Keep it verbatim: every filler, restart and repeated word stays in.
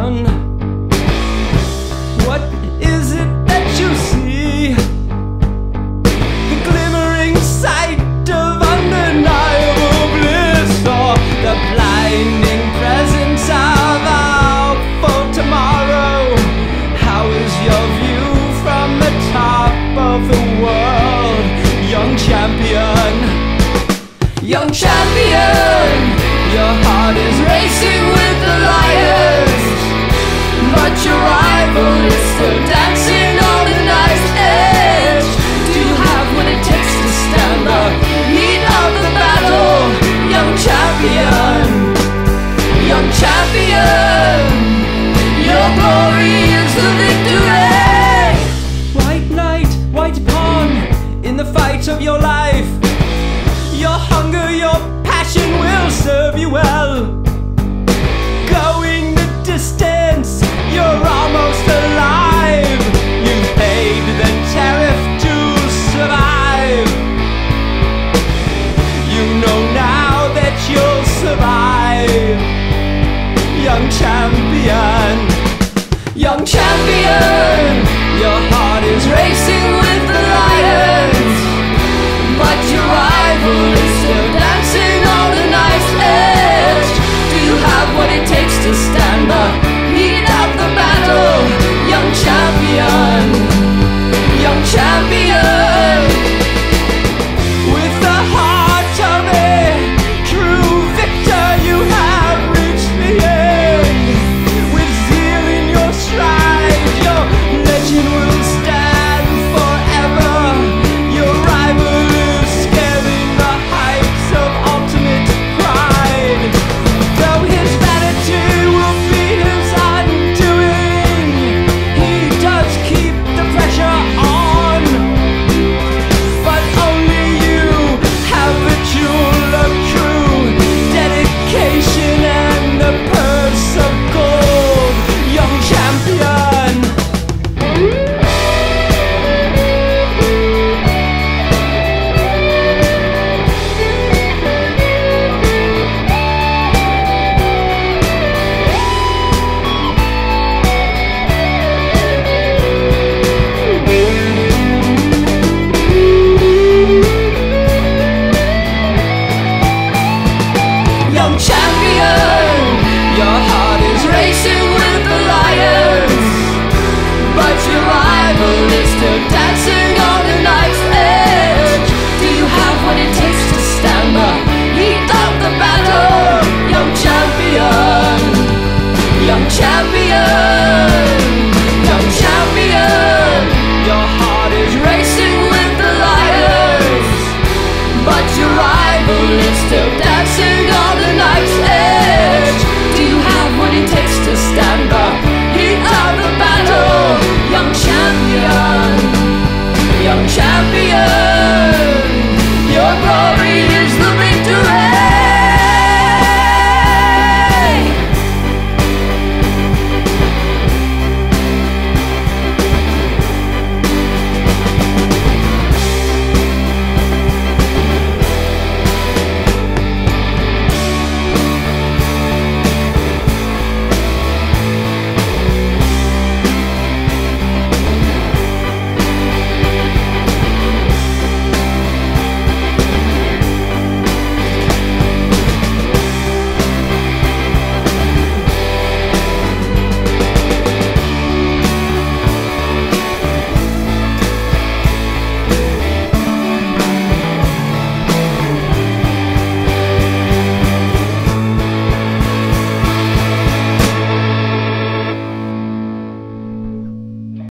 champion. What is it that you see? The glimmering sight of undeniable bliss, or the blinding presence of our full tomorrow? How is your view from the top of the world, young champion? Young champion, your heart is racing with the lions, but your rival is still dancing on the knife's edge. Do you have what it takes to stand the heat of the battle, young champion? Young champion, your glory is the victory. White knight, white pawn, in the fight of your life, your hunger, your passion will serve you well. Going the distance, you're almost alive. You paid the tariff to survive. You know now that you'll survive. Young champion, young champion, your heart is racing with the lions, but your rival is still dancing on the knife's edge. Do you have what it takes to stand the heat of the battle, young champion? Young champion, with the heart of a true victor, you have reached the end. With zeal in your stride, your legend will stand forever. Your rival is scaling the heights of ultimate pride. Though his vanity will be his undoing, he does keep the pressure on. But only you have the jewel of true dedication and the purse of gold, young champion. Young champion, your heart is racing with the lions, but your rival is still